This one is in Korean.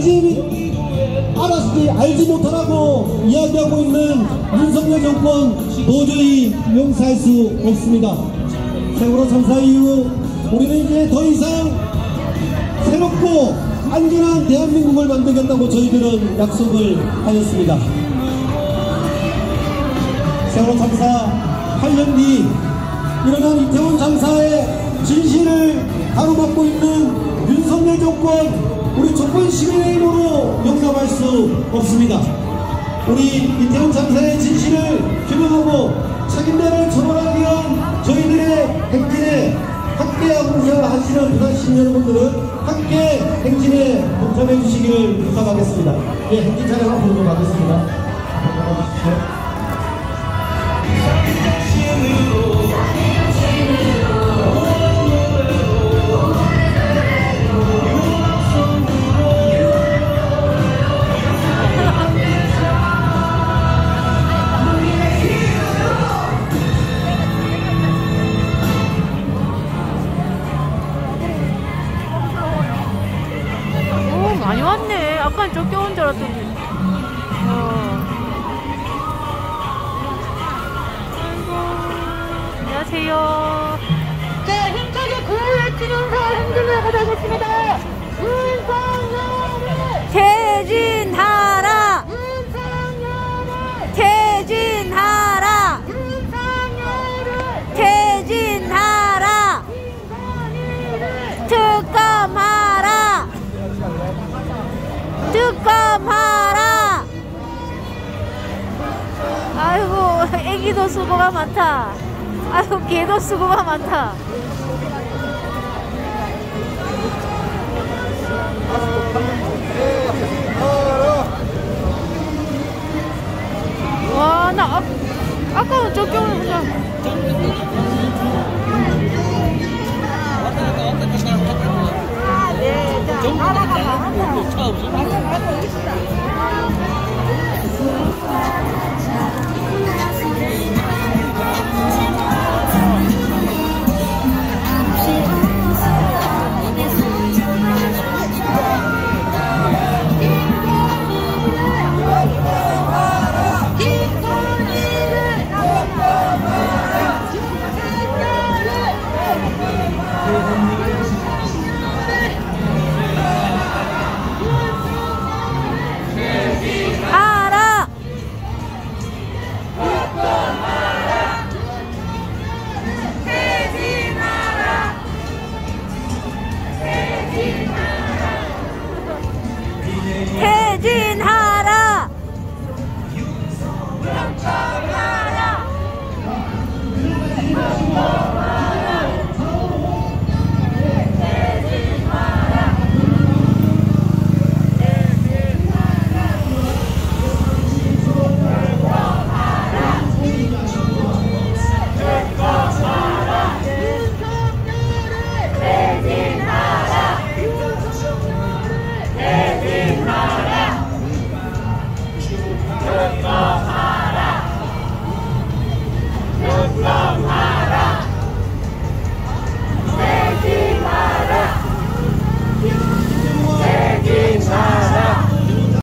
사실 알지 못하라고 이야기하고 있는 윤석열 정권 도저히 용서할 수 없습니다. 세월호 참사 이후 우리는 이제 더 이상 새롭고 안전한 대한민국을 만들겠다고 저희들은 약속을 하였습니다. 세월호 참사 8년 뒤 일어난 이태원 참사의 진실을 가로막고 있는 윤석열 정권, 우리 촛불 시민의 힘으로 용납할 수 없습니다. 우리 이태원 참사의 진실을 규명하고 책임자를 처벌하기 위한 저희들의 행진에 함께 봉사하시는 부산시민 여러분들은 함께 행진에 동참해 주시기를 부탁하겠습니다. 예, 행진 차량 앞으로 가겠습니다. 감사합니다. 많이 왔네. 아까는 적게 온 줄 알았더니. 아이고. 안녕하세요. 자, 힘차게 구호 외치면서 행진을 하겠습니다. 윤석열을 퇴진하라. 윤석열을 퇴진하라. 윤석열을 퇴진하라. 특검하라. 특검하라. 아이고, 애기도 수고가 많다. 아이고, 개도 수고가 많다. 와, 나 아까는 저기 그냥. 네, 자, 나라가 많아. 차 없어.